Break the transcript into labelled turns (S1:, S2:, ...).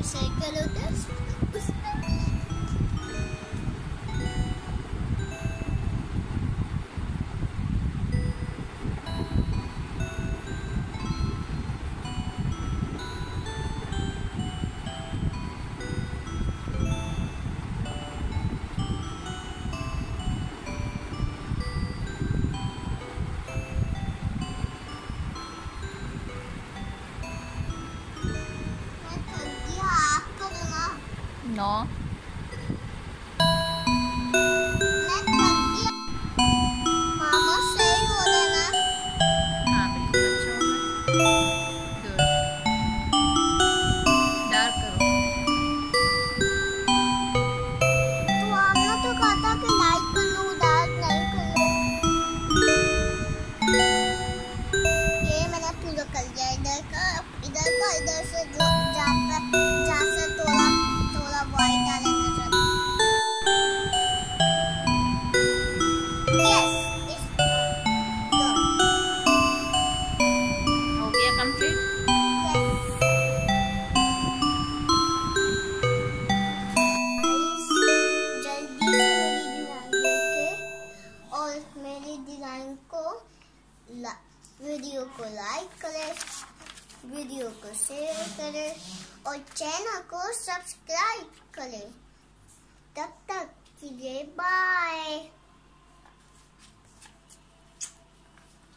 S1: circle होता है उसमें
S2: No.
S1: मामा सही हो देना।
S2: हाँ बिल्कुल अच्छा होगा। गुड। डार्क करो।
S1: तो आपने तो कहा था कि लाइट कर लो, डार्क नहीं कर लो। ये मैंने पूरा कर दिया। इधर से जहाँ से थोड़ा थोड़ा व्हाइट आ लेना चाहिए। Yes, it's done.
S2: हो गया कंप्लीट।
S1: जल्दी से मेरी डिजाइन देखें और मेरी डिजाइन को वीडियो को लाइक करें, वीडियो को शेयर करें और चैनल को सब्सक्राइब करें। तब तक के लिए बाय।